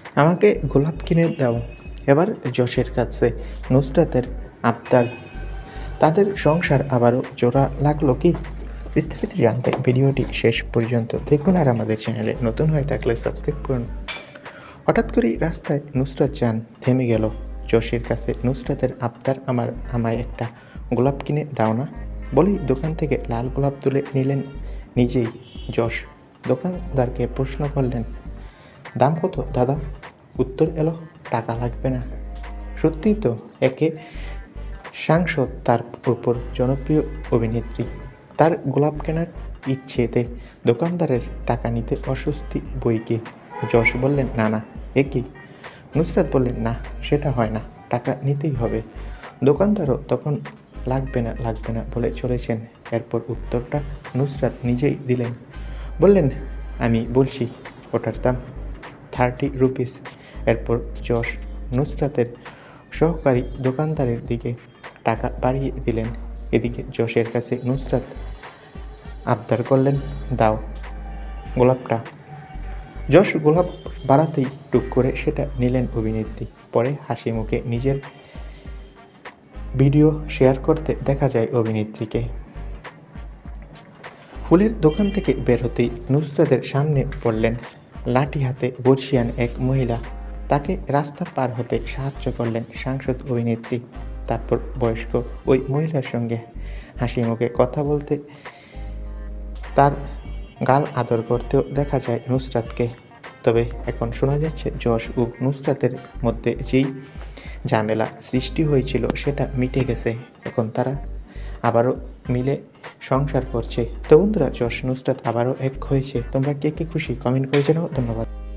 আমাকে গোলাপ কিনে দাও। এবার যশের কাছে নুসরাতের আবদার। তাদের সংসার আবারও জোড়া লাগলো কি? বিস্তারিত জানতে ভিডিওটি শেষ পর্যন্ত দেখুন, আর আমাদের চ্যানেলে নতুন হয়ে থাকলে সাবস্ক্রাইব করুন। হঠাৎ করেই রাস্তায় নুসরাত যান থেমে গেল। যশের কাছে নুসরাতের আবদার, আমায় একটা গোলাপ কিনে দাও না বলেই দোকান থেকে লাল গোলাপ তুলে নিলেন নিজেই যশ। দোকানদারকে প্রশ্ন করলেন, দাম কত দাদা? উত্তর এলো, টাকা লাগবে না। সত্যিই তো, একে সাংসদ, তার উপর জনপ্রিয় অভিনেত্রী। তার গোলাপ কেনার ইচ্ছেতে দোকানদারের টাকা নিতে অস্বস্তি বইকে। যশ বললেন, না না, এ কি? নুসরাত বললেন, না, সেটা হয় না, টাকা নিতেই হবে। দোকানদারও তখন লাগবে না বলে চলেছেন। এরপর উত্তরটা নুসরাত নিজেই দিলেন। বললেন, আমি বলছি, ওটার দাম 30 রুপিস। এরপর যশ নুসরাতের সহকারী দোকানদারের দিকে টাকা বাড়িয়ে দিলেন। এদিকে যশের কাছে নুসরাত আবদার করলেন, দাও গোলাপটা। যশ গোলাপ বাড়াতেই টুক করে সেটা নিলেন অভিনেত্রী। পরে হাসি মুখে নিজের ভিডিও শেয়ার করতে দেখা যায় অভিনেত্রীকে। ফুলের দোকান থেকে বের হতেই নুসরাতের সামনে পড়লেন লাঠি হাতে বর্ষিয়ান এক মহিলা। তাকে রাস্তা পার হতে সাহায্য করলেন সাংসদ অভিনেত্রী। তারপর বয়স্ক ওই মহিলার সঙ্গে হাসি মুখে কথা বলতে, তার গাল আদর করতেও দেখা যায় নুসরাতকে। তবে এখন শোনা যাচ্ছে যশ ও নুসরাতের মধ্যে যেই ঝামেলা সৃষ্টি হয়েছিল সেটা মিটে গেছে। এখন তারা আবারও মিলে সংসার করছে। তো বন্ধুরা, যশ নুসরাত আবারও এক হয়েছে। তোমরা কে কে খুশি কমেন্ট করে জানাও। ধন্যবাদ।